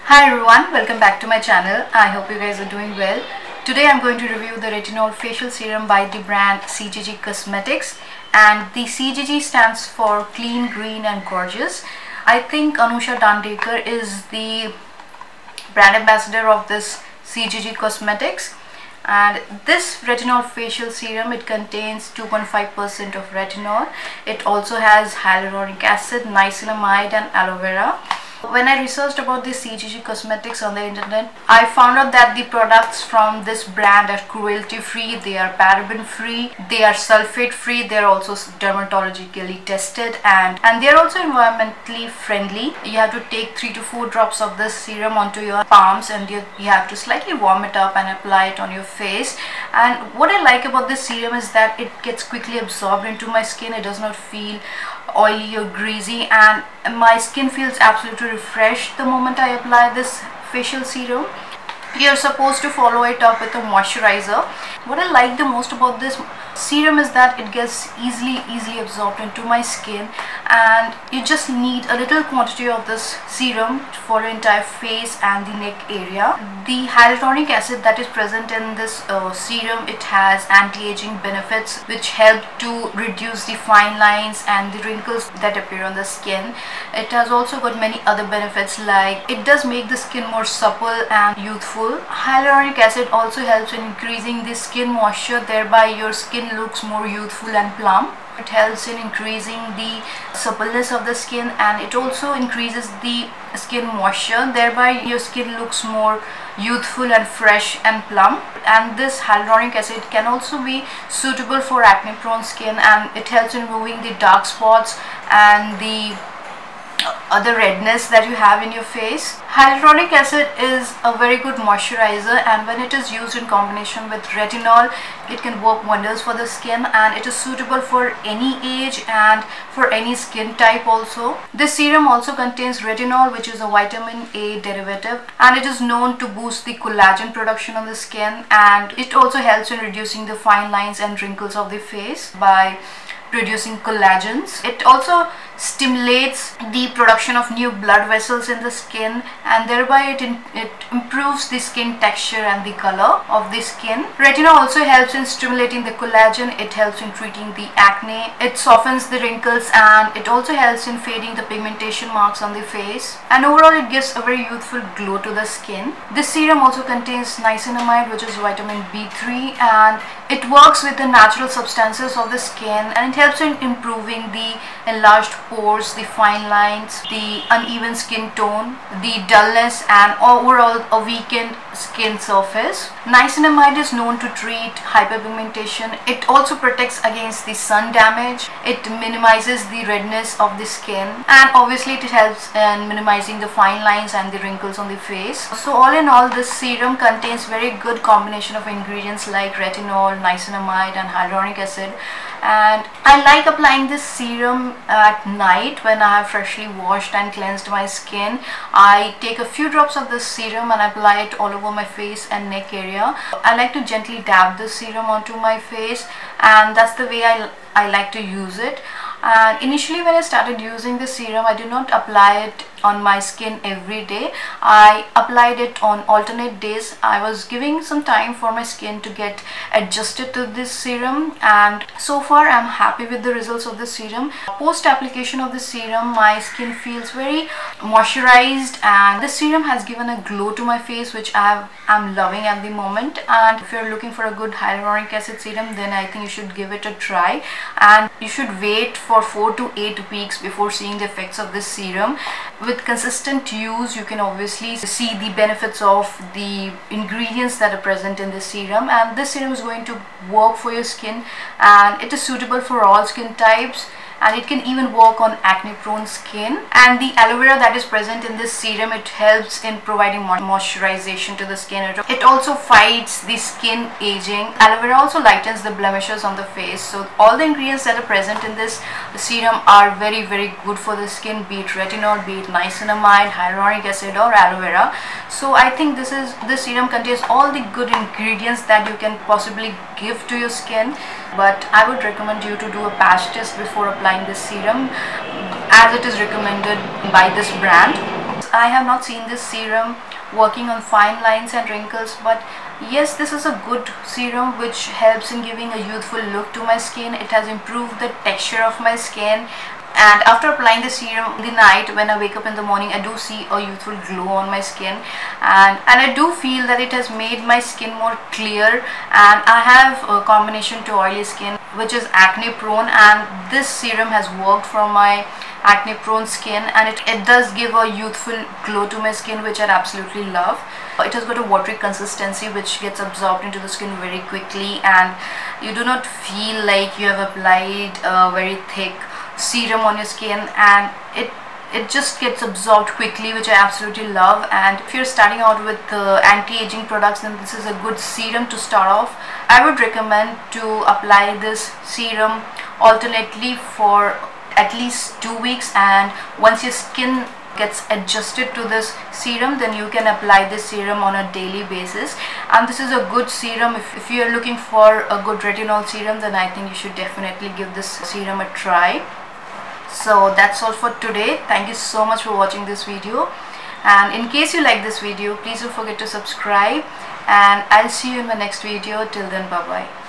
Hi everyone, welcome back to my channel. I hope you guys are doing well. Today I'm going to review the Retinol facial serum by the brand Cgg Cosmetics, and the Cgg stands for clean, green and gorgeous. I think Anusha Dandekar is the brand ambassador of this Cgg Cosmetics, and this retinol facial serum, it contains 2.5% of retinol. It also has hyaluronic acid, niacinamide and aloe vera. When I researched about this Cgg Cosmetics on the internet, I found out that the products from this brand are cruelty free, they are paraben free, they are sulphate free, they are also dermatologically tested, and they are also environmentally friendly. You have to take 3 to 4 drops of this serum onto your palms, and you have to slightly warm it up and apply it on your face. And what I like about this serum is that it gets quickly absorbed into my skin. It does not feel oily or greasy, and my skin feels absolutely refreshed the moment I apply this facial serum. You're supposed to follow it up with a moisturizer. What I like the most about this serum is that it gets easily absorbed into my skin, and you just need a little quantity of this serum for the entire face and the neck area. The hyaluronic acid that is present in this serum, it has anti-aging benefits which help to reduce the fine lines and the wrinkles that appear on the skin. It has also got many other benefits, like it does make the skin more supple and youthful. Hyaluronic acid also helps in increasing the skin moisture, thereby your skin looks more youthful and plump. It helps in increasing the suppleness of the skin, and it also increases the skin moisture, thereby your skin looks more youthful and fresh and plump. And this hyaluronic acid can also be suitable for acne prone skin, and it helps in removing the dark spots and the other redness that you have in your face. Hyaluronic acid is a very good moisturizer, and when it is used in combination with retinol, it can work wonders for the skin, and it is suitable for any age and for any skin type also. This serum also contains retinol, which is a vitamin A derivative, and it is known to boost the collagen production on the skin, and it also helps in reducing the fine lines and wrinkles of the face by producing collagens. It also stimulates the production of new blood vessels in the skin, and thereby it improves the skin texture and the color of the skin. Retinol also helps in stimulating the collagen. It helps in treating the acne. It softens the wrinkles, and it also helps in fading the pigmentation marks on the face, and overall it gives a very youthful glow to the skin. This serum also contains niacinamide, which is vitamin B3, and it works with the natural substances of the skin, and it helps in improving the enlarged pores, the fine lines, the uneven skin tone, the dullness, and overall a weakened skin surface. Niacinamide is known to treat hyperpigmentation. It also protects against the sun damage. It minimizes the redness of the skin, and obviously it helps in minimizing the fine lines and the wrinkles on the face. So all in all, this serum contains very good combination of ingredients like retinol, niacinamide and hyaluronic acid. And I like applying this serum at night when I have freshly washed and cleansed my skin. I take a few drops of this serum and apply it all over my face and neck area. I like to gently dab this serum onto my face, and that's the way I like to use it. And initially when I started using this serum, I did not apply it on my skin every day. I applied it on alternate days. I was giving some time for my skin to get adjusted to this serum, and so far I'm happy with the results of the serum. Post application of the serum, my skin feels very moisturized, and this serum has given a glow to my face, which I'm loving at the moment. And if you're looking for a good hyaluronic acid serum, then I think you should give it a try, and you should wait for 4 to 8 weeks before seeing the effects of this serum. With consistent use, you can obviously see the benefits of the ingredients that are present in this serum, and this serum is going to work for your skin, and it is suitable for all skin types, and it can even work on acne prone skin. And the aloe vera that is present in this serum, it helps in providing moisturization to the skin. It also fights the skin aging. Aloe vera also lightens the blemishes on the face. So all the ingredients that are present in this serum are very good for the skin, be it retinol, be it niacinamide, hyaluronic acid or aloe vera. So I think this serum contains all the good ingredients that you can possibly give to your skin. But I would recommend you to do a patch test before applying this serum, as it is recommended by this brand. I have not seen this serum working on fine lines and wrinkles, but yes, this is a good serum which helps in giving a youthful look to my skin. It has improved the texture of my skin, and after applying the serum in the night, when I wake up in the morning, I do see a youthful glow on my skin, and I do feel that it has made my skin more clear. And I have a combination to oily skin which is acne prone, and this serum has worked for my acne prone skin, and it does give a youthful glow to my skin, which I absolutely love. It has got a watery consistency which gets absorbed into the skin very quickly, and you do not feel like you have applied a very thick serum on your skin, and it just gets absorbed quickly, which I absolutely love. And if you're starting out with anti-aging products, then this is a good serum to start off. I would recommend to apply this serum alternately for at least 2 weeks, and once your skin gets adjusted to this serum, then you can apply this serum on a daily basis. And this is a good serum. If you are looking for a good retinol serum, then I think you should definitely give this serum a try. So that's all for today. Thank you so much for watching this video, and in case you like this video, please don't forget to subscribe, and I'll see you in my next video. Till then, bye bye.